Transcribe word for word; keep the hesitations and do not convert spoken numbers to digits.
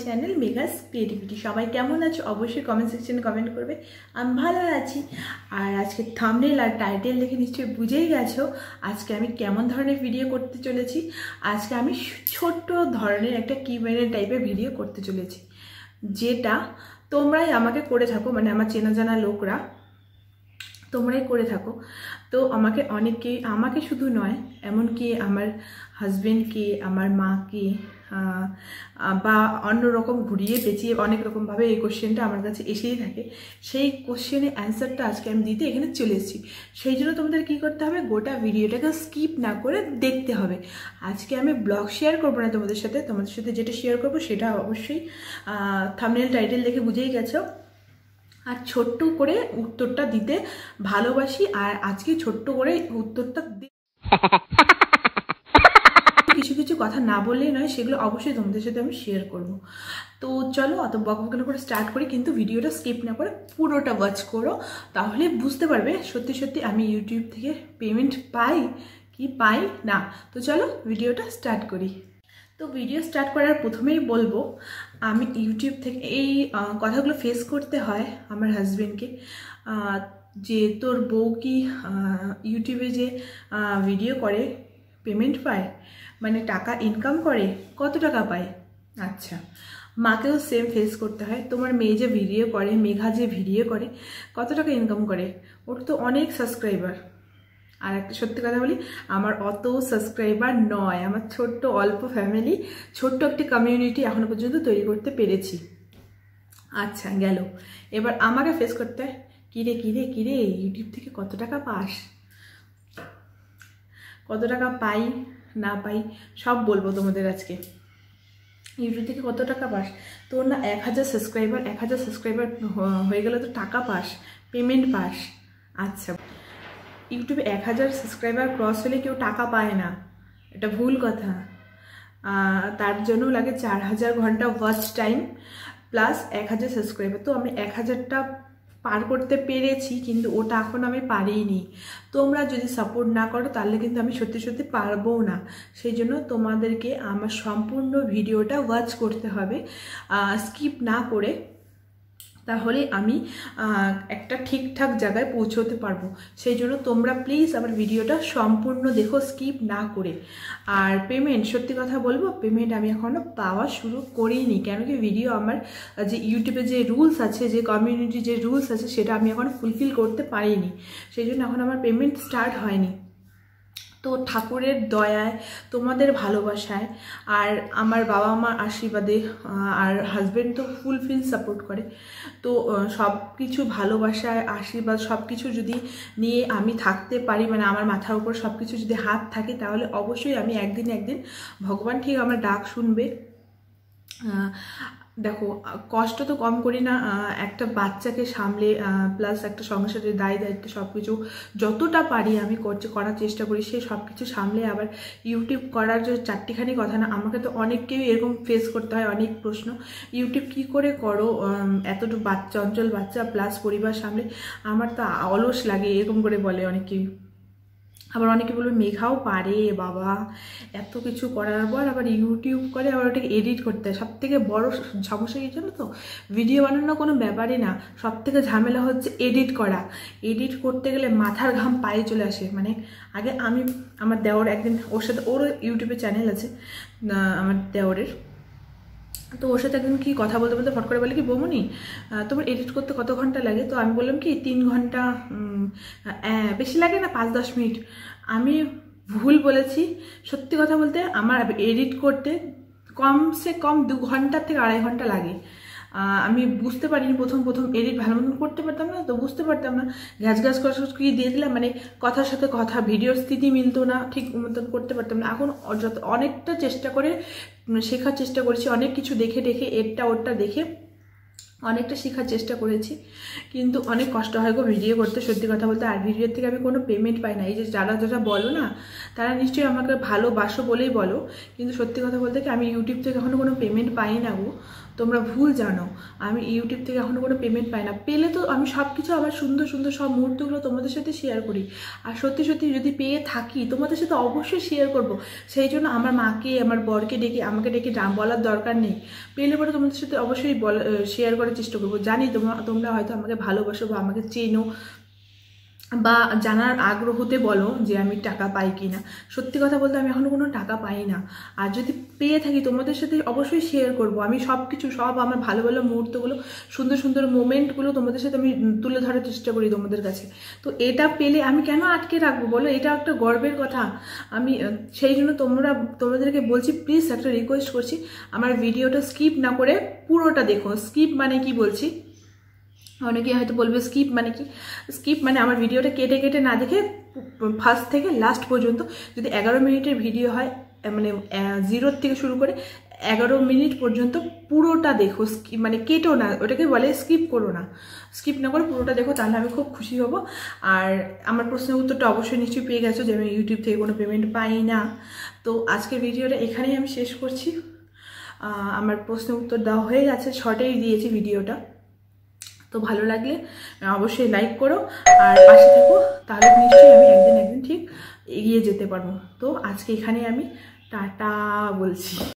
Channel মেঘাস creativity. সবাই কেমন আছো অবশ্যই কমেন্ট সেকশনে কমেন্ট করবে। আমি ভালো আছি। আর আজকে থাম্বনেল আর টাইটেল দেখে নিশ্চয়ই বুঝেই গেছো আজকে আমি কেমন ধরনের ভিডিও করতে চলেছি। আজকে আমি ছোট্ট ধরনের একটা কিউএনএ টাইপের ভিডিও করতে চলেছি, যেটা তোমরাই আমাকে করে থাকো, মানে আমার চেনা জানা লোকরা তোমরাই করে থাকো। তো আমাকে অনেকেই, আমাকে শুধু নয়, এমনকি আমার হাজবেন্ডকে, আমার মাকে বা অন্যরকম ঘুরিয়ে পেঁচিয়ে অনেক রকমভাবে এই কোশ্চেনটা আমার কাছে এসেই থাকে। সেই কোশ্চেনের অ্যান্সারটা আজকে আমি দিতে এখানে চলে এসেছি। সেই জন্য তোমাদের কী করতে হবে, গোটা ভিডিওটাকে স্কিপ না করে দেখতে হবে। আজকে আমি ব্লগ শেয়ার করবো না তোমাদের সাথে, তোমাদের সাথে যেটা শেয়ার করবো সেটা অবশ্যই থাম্বনেল টাইটেল দেখে বুঝেই গেছো। আর ছোট্ট করে উত্তরটা দিতে ভালোবাসি, আর আজকে ছোট্ট করে উত্তরটা কিছু কিছু কথা না বললেই নয়, সেগুলো অবশ্যই তোমাদের সাথে আমি শেয়ার করব। তো চলো অত বকবক করে স্টার্ট করি, কিন্তু ভিডিওটা স্কিপ না করে পুরোটা ওয়াচ করো, তাহলে বুঝতে পারবে সত্যি সত্যি আমি ইউটিউব থেকে পেমেন্ট পাই কি পাই না। তো চলো ভিডিওটা স্টার্ট করি। তো ভিডিও স্টার্ট করার প্রথমেই বলবো, আমি ইউটিউব থেকে এই কথাগুলো ফেস করতে হয় আমার হাজবেন্ডকে, যে তোর বউ কি ইউটিউবে যে ভিডিও করে পেমেন্ট পায়, মানে টাকা ইনকাম করে, কত টাকা পায়। আচ্ছা, মাকেও সেম ফেস করতে হয়, তোমার মেয়ে যে ভিডিও করে, মেঘা যে ভিডিও করে, কত টাকা ইনকাম করে, ওর তো অনেক সাবস্ক্রাইবার। আর একটা সত্যি কথা বলি, আমার অত সাবস্ক্রাইবার নয়, আমার ছোট্ট অল্প ফ্যামিলি, ছোট্ট একটি কমিউনিটি এখনো পর্যন্ত তৈরি করতে পেরেছি। আচ্ছা গেল, এবার আমাকে ফেস করতে হয়, কিরে কিরে কিরে ইউটিউব থেকে কত টাকা পাস, কত টাকা পাই না পাই সব বলবো তোমাদের আজকে। ইউটিউব থেকে কত টাকা পাস, তোর না এক হাজার সাবস্ক্রাইবার, এক হাজার সাবস্ক্রাইবার হয়ে গেলে তো টাকা পাস, পেমেন্ট পাস। আচ্ছা, ইউটিউবে এক হাজার সাবস্ক্রাইবার ক্রস হলে কেউ টাকা পায় না, এটা ভুল কথা। তার জন্য লাগে চার হাজার ঘন্টা ওয়াচ টাইম প্লাস এক হাজার সাবস্ক্রাইবার। তো আমি এক হাজারটা পার করতে পেরেছি, কিন্তু ওটা এখন আমি পারিনি। তোমরা যদি সাপোর্ট না করো তাহলে কিন্তু আমি সত্যি সত্যি পারবো না। সেই জন্য তোমাদেরকে আমার সম্পূর্ণ ভিডিওটা ওয়াচ করতে হবে স্কিপ না করে, তাহলে আমি একটা ঠিকঠাক জায়গায় পৌঁছতে পারবো। সেই জন্য তোমরা প্লিজ আমার ভিডিওটা সম্পূর্ণ দেখো স্কিপ না করে। আর পেমেন্ট, সত্যি কথা বলবো, পেমেন্ট আমি এখনও পাওয়া শুরু করিনি, কেন কি ভিডিও আমার যে ইউটিউবে যে রুলস আছে, যে কমিউনিটি যে রুলস আছে, সেটা আমি এখন ফুলফিল করতে পারিনি। সেই জন্য এখন আমার পেমেন্ট স্টার্ট হয়নি। তো ঠাকুরের দয়ায়, তোমাদের ভালোবাসায়, আর আমার বাবা মার আশীর্বাদে, আর হাজব্যান্ড তো ফুলফিল সাপোর্ট করে, তো সব কিছু ভালোবাসায়, আশীর্বাদ সব কিছু যদি নিয়ে আমি থাকতে পারি, মানে আমার মাথার উপর সব কিছু যদি হাত থাকে, তাহলে অবশ্যই আমি একদিন একদিন ভগবান ঠিক আমার ডাক শুনবে। দেখো, কষ্ট তো কম করি না, একটা বাচ্চাকে সামলে প্লাস একটা সংসারের দায় দায়িত্ব সব কিছু যতটা পারি আমি করতে করার চেষ্টা করি। সেই সব কিছু সামলে আবার ইউটিউব করার যে চারটিখানি কথা না, আমাকে তো অনেককেই এরকম ফেস করতে হয়, অনেক প্রশ্ন, ইউটিউব কি করে করো, এতটুকু বাচ্চা অঞ্চল বাচ্চা প্লাস পরিবার সামলে, আমার তো অলস লাগে এরকম করে বলে অনেকেই। আবার অনেকে বলবে মেঘাও পারে, বাবা এত কিছু করার পর আবার ইউটিউব করে, আবার ওটাকে এডিট করতে হয়। সব থেকে বড় সমস্যা কি জানো তো, ভিডিও বানানো কোনো ব্যাপারই না, সব থেকে ঝামেলা হচ্ছে এডিট করা। এডিট করতে গেলে মাথার ঘাম পায়ে চলে আসে। মানে আগে আমি, আমার দেওর একদিন, ওর সাথে, ওরও ইউটিউবে চ্যানেল আছে আমার দেওরের, তো ওর সাথে একদিন কি কথা বলতে বলতে ফট করে বলে কি, বৌমনি তোমার এডিট করতে কত ঘন্টা লাগে? তো আমি বললাম কি তিন ঘন্টা, বেশি লাগে না, পাঁচ দশ মিনিট। আমি ভুল বলেছি, সত্যি কথা বলতে আমার এডিট করতে কমসে কম দু ঘন্টার থেকে আড়াই ঘন্টা লাগে। আমি বুঝতে পারিনি প্রথম প্রথম এডিট ভালো মতন করতে পারতাম না, তো বুঝতে পারতাম না, গ্যাস গ্যাস কি দিয়ে দিলাম, মানে কথার সাথে কথা, ভিডিওর স্থিতি মিলতো না, ঠিক মতন করতে পারতাম না। এখন যত অনেকটা চেষ্টা করে শেখার চেষ্টা করেছি, অনেক কিছু দেখে দেখে, এরটা ওরটা দেখে অনেকটা শেখার চেষ্টা করেছি, কিন্তু অনেক কষ্ট হয় গো ভিডিও করতে, সত্যি কথা বলতে। আর ভিডিওর থেকে আমি কোনো পেমেন্ট পাই না। এই যে যারা যারা বলো না, তারা নিশ্চয়ই আমাকে ভালোবাসো বলেই বলো, কিন্তু সত্যি কথা বলতে কি আমি ইউটিউব থেকে এখনো কোনো পেমেন্ট পাই না গো। তোমরা ভুল জানো, আমি ইউটিউব থেকে এখনও কোনো পেমেন্ট পাই না। পেলে তো আমি সব কিছু আবার সুন্দর সুন্দর সব মুহূর্তগুলো তোমাদের সাথে শেয়ার করি, আর সত্যি সত্যি যদি পেয়ে থাকি তোমাদের সাথে অবশ্যই শেয়ার করব। সেই জন্য আমার মাকে আমার বরকে ডেকে আমাকে ডেকে নাম বলার দরকার নেই, পেলে পরে তোমাদের সাথে অবশ্যই বলা শেয়ার করার চেষ্টা করবো। জানি তোমরা তোমরা হয়তো আমাকে ভালোবাসো বা আমাকে চেনো বা জানার আগ্রহতে বলো যে আমি টাকা পাই কি না। সত্যি কথা বলতে আমি এখনও কোনো টাকা পাই না, আর যদি পেয়ে থাকি তোমাদের সাথে অবশ্যই শেয়ার করব। আমি সব কিছু সব আমার ভালো ভালো মুহূর্তগুলো সুন্দর সুন্দর মোমেন্টগুলো তোমাদের সাথে আমি তুলে ধরার চেষ্টা করি তোমাদের কাছে। তো এটা পেলে আমি কেন আটকে রাখবো বলো, এটা একটা গর্বের কথা। আমি সেই জন্য তোমরা তোমাদেরকে বলছি, প্লিজ একটা রিকোয়েস্ট করছি, আমার ভিডিওটা স্কিপ না করে পুরোটা দেখো। স্কিপ মানে কি বলছি, অনেকে হয়তো বলবে স্কিপ মানে কি। স্কিপ মানে আমার ভিডিওটা কেটে কেটে না দেখে ফার্স্ট থেকে লাস্ট পর্যন্ত, যদি এগারো মিনিটের ভিডিও হয় মানে জিরোর থেকে শুরু করে এগারো মিনিট পর্যন্ত পুরোটা দেখো, মানে কেটো না, ওটাকে বলে স্কিপ করো না। স্কিপ না করে পুরোটা দেখো, তাহলে আমি খুব খুশি হব। আর আমার প্রশ্নের উত্তরটা অবশ্যই নিশ্চয়ই পেয়ে গেছো যে আমি ইউটিউব থেকে কোনো পেমেন্ট পাই না। তো আজকের ভিডিওটা এখানেই আমি শেষ করছি। আমার প্রশ্নের উত্তর দেওয়া হয়ে গেছে, শর্টেই দিয়েছি ভিডিওটা। তো ভালো লাগলে অবশ্যই লাইক করো আর পাশে থাকো, তাহলে নিশ্চয়ই আমি একদিন একদিন ঠিক এগিয়ে যেতে পারবো। তো আজকে এখানে আমি টাটা বলছি।